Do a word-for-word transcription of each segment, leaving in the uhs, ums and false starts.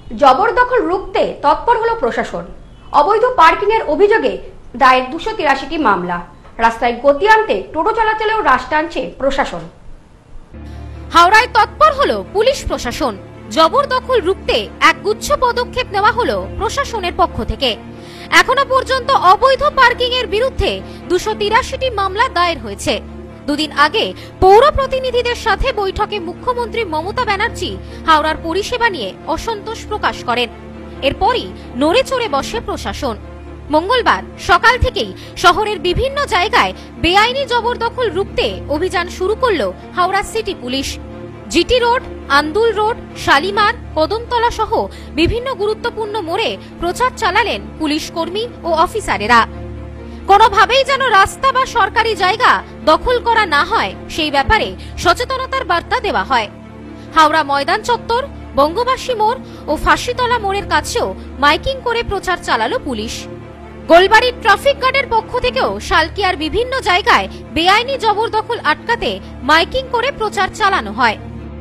জবরদখল রুখতে তৎপর হলো প্রশাসন। অবৈধ পার্কিং এর অভিযোগে দায়ের দুশো তিরাশিটি মামলা। রাস্তায় গতি আনতে টোটো চলাচলেও রাশ টানছে প্রশাসন। হাওড়ায় তৎপর হলো পুলিশ প্রশাসন। জবরদখল রুখতে একগুচ্ছ পদক্ষেপ নেওয়া হলো প্রশাসনের পক্ষ থেকে। এখনো পর্যন্ত অবৈধ পার্কিং এর বিরুদ্ধে দুশো তিরাশিটি মামলা দায়ের হয়েছে। দুদিন আগে পৌর প্রতিনিধিদের সাথে বৈঠকে মুখ্যমন্ত্রী মমতা ব্যানার্জি হাওড়ার পরিষেবা নিয়ে অসন্তোষ প্রকাশ করেন। এরপরই নড়ে চড়ে বসে প্রশাসন। মঙ্গলবার সকাল থেকেই শহরের বিভিন্ন জায়গায় বেআইনি জবরদখল রুখতে অভিযান শুরু করল Howrah city police. GT road, Andul road, Shalimar, Kadamtala সহ বিভিন্ন গুরুত্বপূর্ণ মোড়ে প্রচার চালালেন পুলিশ কর্মী ও অফিসারেরা। কোনোভাবেই যেন রাস্তা বা সরকারি জায়গা দখল করা না হয় সেই ব্যাপারে সচেতনতার বার্তা দেওয়া হয়। হাওড়া ময়দান চত্বর, বঙ্গবাসী মোড় ও ফাঁসিতলা মোড়ের কাছেও মাইকিং করে প্রচার চালালো পুলিশ। গোলবাড়ির ট্রাফিক গার্ডের পক্ষ থেকেও শালকিয়ার বিভিন্ন জায়গায় বেআইনি জবরদখল আটকাতে মাইকিং করে প্রচার চালানো হয়।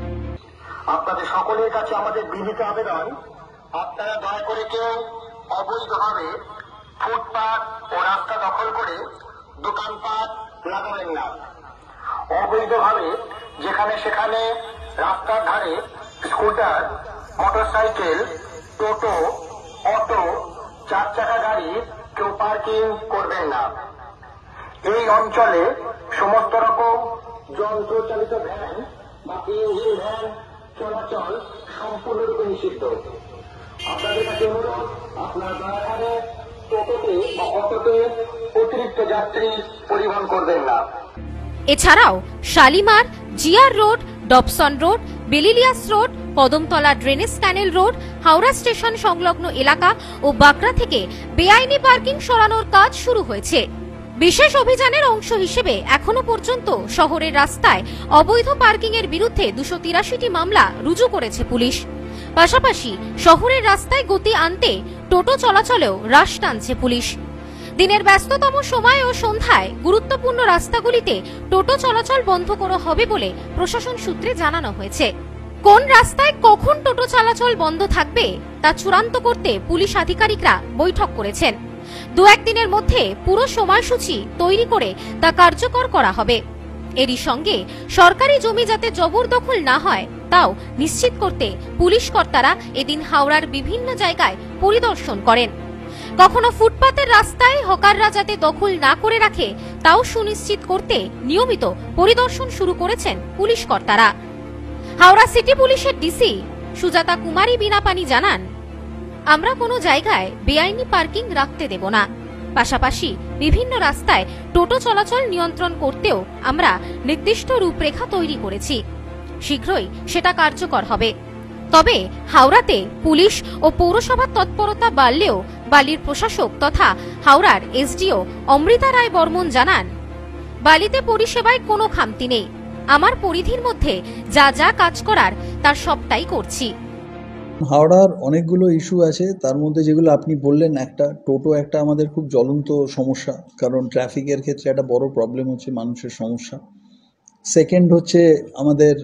আপনাদের সকলের কাছে আমাদের বিনীত আবেদন, আপনারা দয়া করে কেউ অবৈধভাবে ফুটপাত ও রাস্তা দখল করে দোকানপাট লাগাবেন না। অবৈধভাবে যেখানে সেখানে রাস্তার ধারে স্কুটার, মোটরসাইকেল, টোটো, অটো, চার চাকা গাড়ি কেউ পার্কিং করবেন না। এই অঞ্চলে সমস্ত রকম যন্ত্রচালিত ভ্যান বা ইঞ্জিন ভ্যান চলাচল সম্পূর্ণরূপে নিষিদ্ধ। আপনাদের কাছে অনুরোধ, আপনার দয়া করে টোটোতে বা অটোতে অতিরিক্ত যাত্রী পরিবহন করবেন না। এছাড়াও Shalimar, GR road, Dobson road, Belilious road, Kadamtala drainage canal road, Howrah station সংলগ্ন এলাকা ও বাগড়া থেকে বেআইনি পার্কিং সরানোর কাজ শুরু হয়েছে। বিশেষ অভিযানের অংশ হিসেবে এখনো পর্যন্ত শহরের রাস্তায় অবৈধ পার্কিং এর বিরুদ্ধে দুশো তিরাশিটি মামলা রুজু করেছে পুলিশ। পাশাপাশি শহরের রাস্তায় গতি আনতে টোটো চলাচলেও রাশ টানছে পুলিশ। দিনের ব্যস্ততম সময় ও সন্ধ্যায় গুরুত্বপূর্ণ রাস্তাগুলিতে টোটো চলাচল বন্ধ করা হবে বলে প্রশাসন সূত্রে জানানো হয়েছে। কোন রাস্তায় কখন টোটো চলাচল বন্ধ থাকবে তা চূড়ান্ত করতে পুলিশ আধিকারিকরা বৈঠক করেছেন। দু একদিনের মধ্যে পুরো সময়সূচি তৈরি করে তা কার্যকর করা হবে। এরই সঙ্গে সরকারি জমি যাতে জবরদখল না হয় তাও নিশ্চিত করতে পুলিশ কর্তারা এদিন হাওড়ার বিভিন্ন জায়গায় পরিদর্শন করেন। কখনো ফুটপাতের রাস্তায় হকাররা যাতে দখল না করে রাখে তাও সুনিশ্চিত করতে নিয়মিত পরিদর্শন শুরু করেছেন পুলিশ কর্তারা। হাওড়া সিটি পুলিশের ডিসি সুজাতা কুমারী বিনাপানি জানান, আমরা কোনো জায়গায় বেআইনি পার্কিং রাখতে দেব না। পাশাপাশি বিভিন্ন রাস্তায় টোটো চলাচল নিয়ন্ত্রণ করতেও আমরা নির্দিষ্ট রূপরেখা তৈরি করেছি। শীঘ্রই সেটা কার্যকর হবে। তবে হাওড়াতে পুলিশ ও পৌরসভার তৎপরতা বাড়লেও বালির প্রশাসক তথা হাওড়ার এসডিও অমৃতা রায় বর্মন জানান, বালিতে পরিষেবায় কোনো খামতি নেই। আমার পরিধির মধ্যে যা যা কাজ করার তার সবটাই করছি। হাওড়ার অনেকগুলো ইস্যু আছে, তার মধ্যে যেগুলো আপনি বললেন, একটা টোটো একটা আমাদের খুব জ্বলন্ত সমস্যা, কারণ ট্রাফিকের ক্ষেত্রে একটা বড় প্রবলেম হচ্ছে মানুষের সমস্যা। সেকেন্ড হচ্ছে আমাদের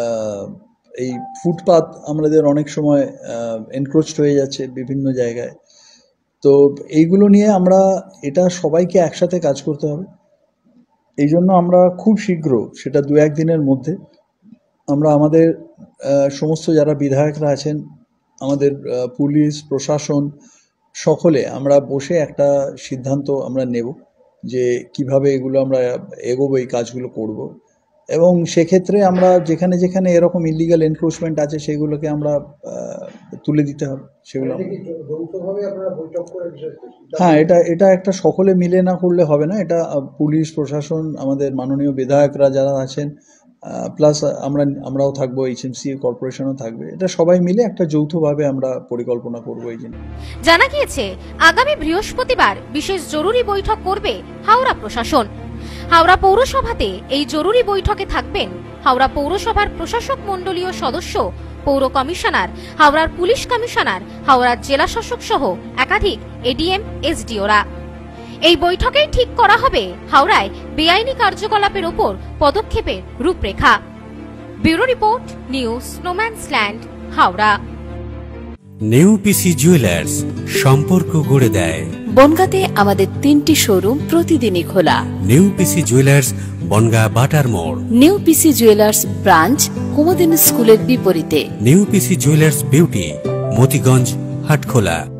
এই ফুটপাত আমাদের অনেক সময় এনক্রোচড হয়ে যাচ্ছে বিভিন্ন জায়গায়। তো এইগুলো নিয়ে আমরা এটা সবাইকে একসাথে কাজ করতে হবে। এই জন্য আমরা খুব শীঘ্র, সেটা দু একদিনের মধ্যে, আমরা আমাদের সমস্ত যারা বিধায়করা আছেন, আমাদের পুলিশ প্রশাসন সকলে আমরা বসে একটা সিদ্ধান্ত আমরা নেব যে কিভাবে এগুলো আমরা এগোবো, এই কাজগুলো করব। এবং সেক্ষেত্রে আমরা যেখানে যেখানে এরকম ইলিগাল এনক্রোচমেন্ট আছে সেগুলোকে আমরা তুলে দিতে হবে। সেগুলো হ্যাঁ, এটা এটা একটা সকলে মিলে না করলে হবে না। এটা পুলিশ প্রশাসন, আমাদের মাননীয় বিধায়করা যারা আছেন, প্লাস আমরা আমরাও থাকবো, এইচএমসি কর্পোরেশনও থাকবে। এটা সবাই মিলে একটা যৌথভাবে আমরা পরিকল্পনা করবো। এই জন্য জানা গিয়েছে আগামী বৃহস্পতিবার বিশেষ জরুরি বৈঠক করবে হাওড়া প্রশাসন। হাওড়া পৌরসভাতে এই জরুরি বৈঠকে থাকবেন হাওড়া পৌরসভার প্রশাসক মণ্ডলীয় সদস্য, পৌর কমিশনার, হাওড়ার পুলিশ কমিশনার, হাওড়ার জেলা শাসক সহ একাধিক এডিএম, এসডিওরা। এই বৈঠকেই ঠিক করা হবে হাওড়ায় বেআইনি কার্যকলাপের ওপর পদক্ষেপের রূপরেখা। Bureau report, news snowman's land, Howrah. New PC jewellers, সম্পর্ক গড়ে দেয়। বনগাঁতে আমাদের তিনটি শোরুম প্রতিদিনই খোলা। নিউ পিসি জুয়েলার্স, বনগাঁ বাটার মোড়। New PC jewellers branch Kumudini স্কুলের বিপরীতে। New PC jewellers beauty, Matiganj, Hatkhola.